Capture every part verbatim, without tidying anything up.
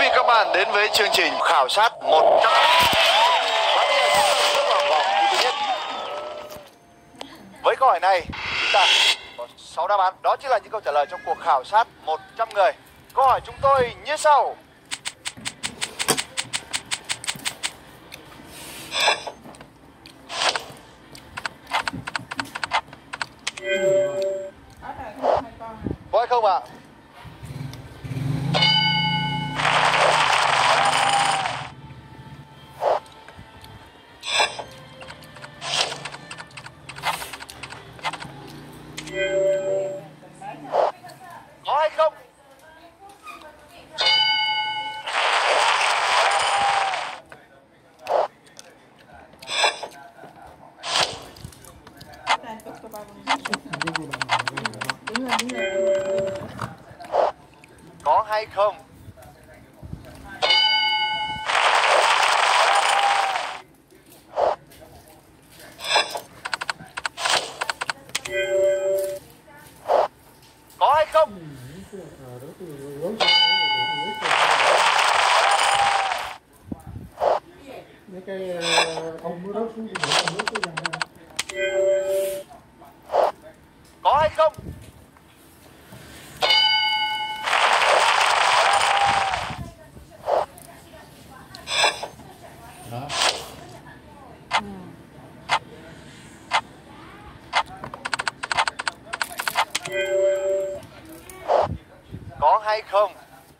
vị các bạn đến với chương trình khảo sát một trăm. Và bây giờ chúng ta bước vào vòng thi thứ nhất. Với câu hỏi này, chúng ta có sáu đáp án. Đó chính là những câu trả lời trong cuộc khảo sát một trăm người. Câu hỏi chúng tôi như sau. Có hay không ạ? Có hay không? Có hay không? Có hay không? Mấy cái ông mới rớt xuống nước cái dòng này. Có hay không? Đó. Có hay không?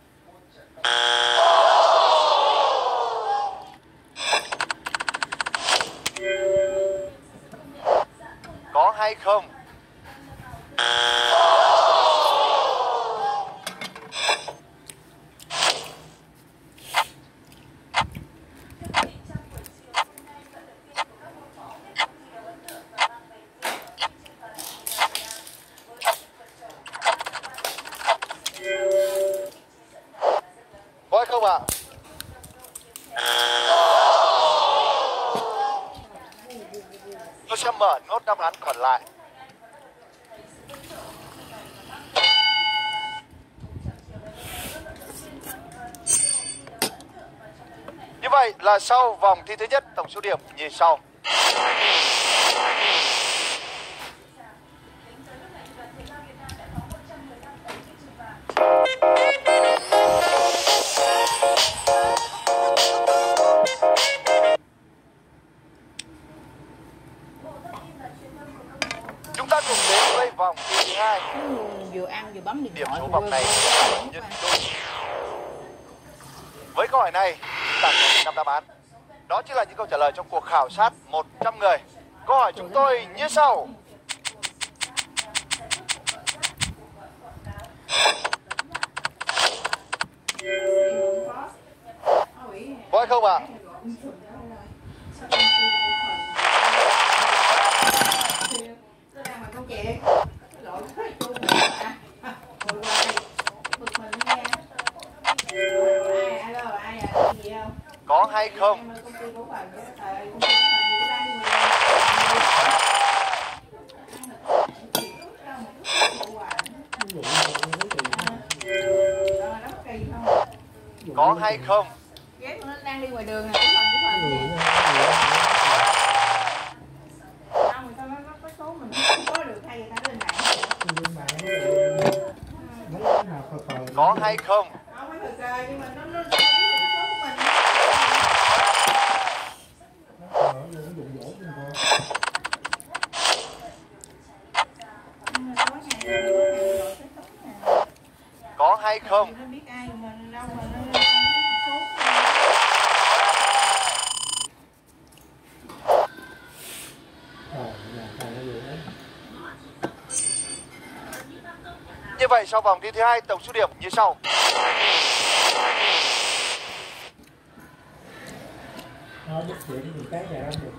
Có hay không? Có hay không ạ? Tôi sẽ mở nốt đáp án còn lại. Như vậy là sau vòng thi thứ nhất, tổng số điểm như sau. Chúng ta cùng đến với vòng thi thứ hai. Vừa ăn vừa bấm điện Điểm thoại. số vòng này nhân đôi. Với câu hỏi này, chúng ta có năm đáp án. Đó chính là những câu trả lời trong cuộc khảo sát một trăm người. Câu hỏi chúng tôi như sau. Có hay không ạ? Có hay không? Có hay không? Ghép nó đang đi ngoài đường này, cái phần của mình. Không, người ta nói có số mình không có được hay người ta lên mạng. Có hay không? Không phải thực ra nhưng mà nó nó biết số của mình. Có hay không? Nó biết ai mà đâu mà nó Như vậy sau vòng thi thứ hai, tổng số điểm như sau. Nó biết chuyện thì cái nhà được.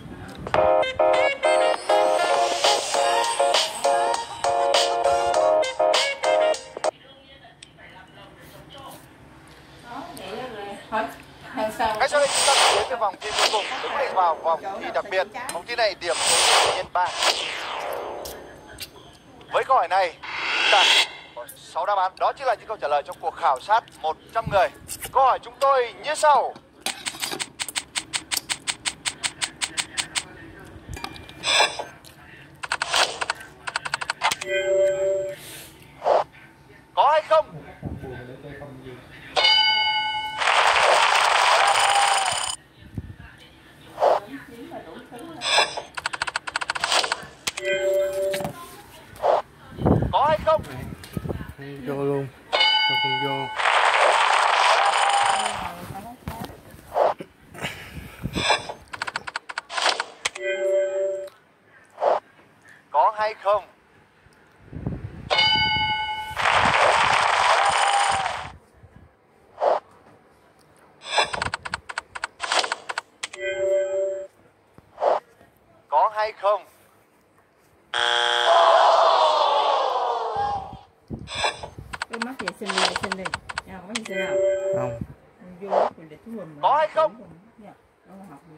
Ngay sau đây chúng ta cùng đến với vòng thi cuối cùng, đúng định vào vòng thi đặc biệt. Vòng thi này điểm số nhân ba. Với câu hỏi này, chúng ta có sáu đáp án. Đó chính là những câu trả lời trong cuộc khảo sát một trăm người. Câu hỏi chúng tôi như sau. Có hay không? Có hay không? Không vô luôn. Sao không vô? Có hay không? Có hay không? Cái mắt vệ sinh đi, vệ sinh đi. Nha, có vệ sinh nào? Không. Vô rồi để thú mình. Có hay không? Dạ. Đâu học được.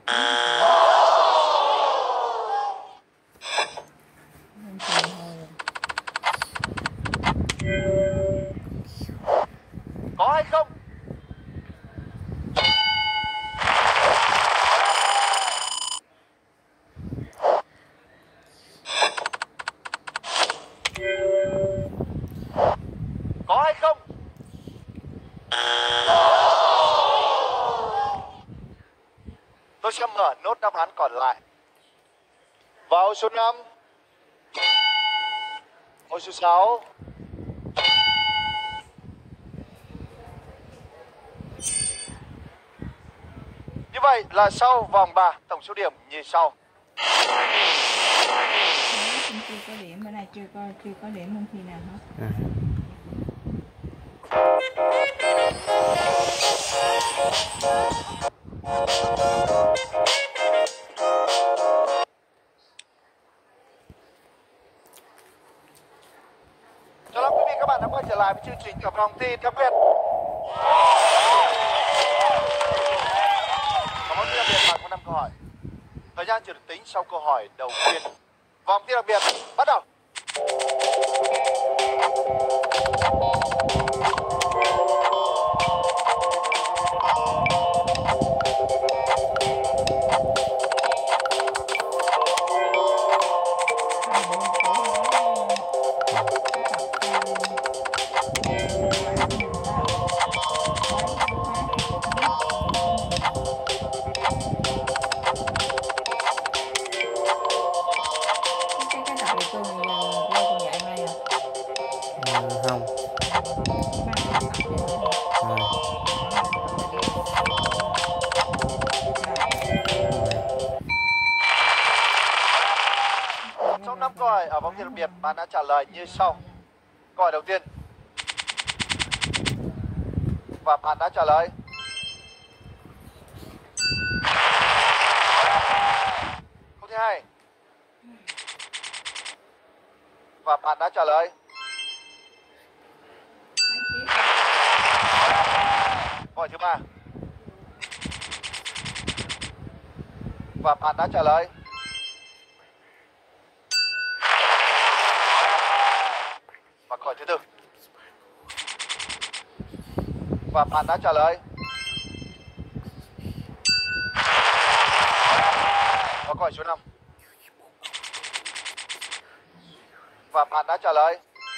Có hay không? Có hay không? Tôi sẽ mở nốt đáp án còn lại. Vào số năm. Ô số sáu. Như vậy là sau vòng ba, tổng số điểm như sau. Chưa có điểm, bữa nay chưa có chưa có điểm môn thi nào hết. À. Chào mừng quý vị các bạn đã quay trở lại với chương trình ở vòng thi đặc biệt. Và vòng thi đặc biệt bạn có năm câu hỏi. Thời gian chưa được tính sau câu hỏi đầu tiên. Vòng thi đặc biệt bắt đầu. À, không. À. Trong năm câu hỏi ở vòng thi đặc biệt, bạn đã trả lời như sau. Câu hỏi đầu tiên. Và bạn đã trả lời. Câu thứ hai. Và bạn đã trả lời. Câu hỏi thứ ba. Và bạn đã trả lời. Và câu hỏi thứ tư. Và bạn đã trả lời. Và câu hỏi số năm. Và bạn đã trả lời.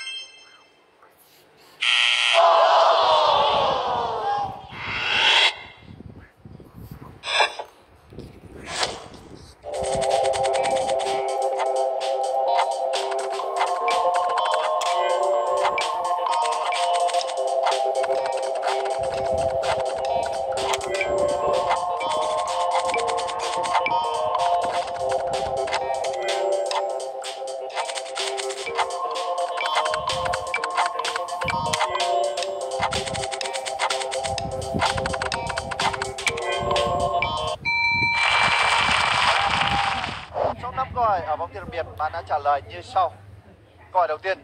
Trong năm câu hỏi ở vòng thi đặc biệt, bạn đã trả lời như sau. Câu hỏi đầu tiên.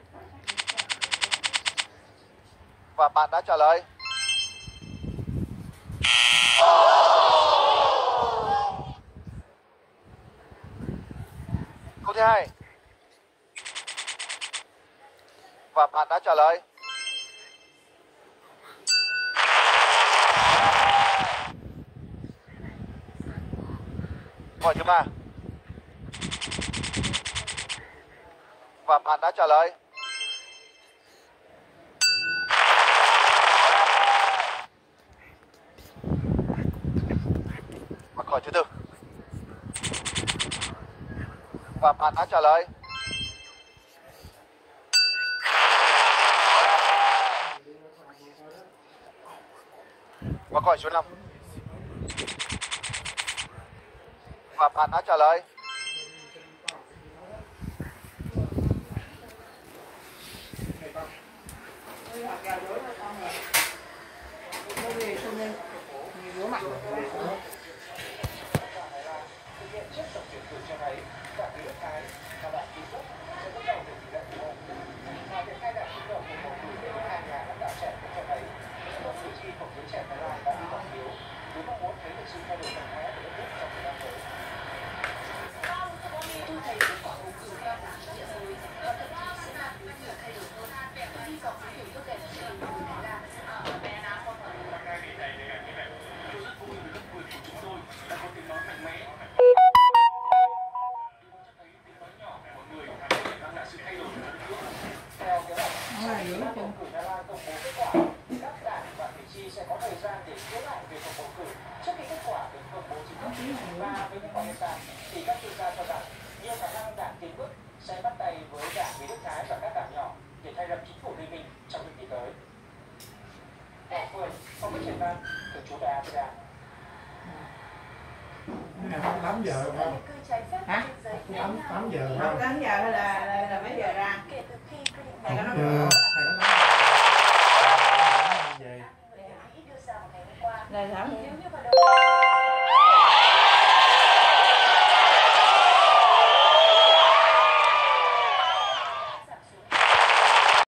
Và bạn đã trả lời. Câu thứ hai. Và bạn đã trả lời. Hỏi thứ ba. Và bạn đã trả lời. Và câu hỏi thứ tư. Và bạn đã trả lời. Và câu hỏi số năm. Và bạn đã trả lời. Thì các chuyên gia cho rằng nhiều khả năng Đảng Tiến Bước sẽ bắt tay với Đảng Vì Đức Thái và các đảng nhỏ để thay lập chính phủ liên minh trong những kỳ tới. Đảng Phường, không có triển vọng từ chú Đà với Đảng. Cái này tám giờ không? Hả? tám tám giờ Không, không? tám giờ hay là, là, là mấy giờ ra? Thầy có nói Giờ, được. thầy có nói là về. Là sao?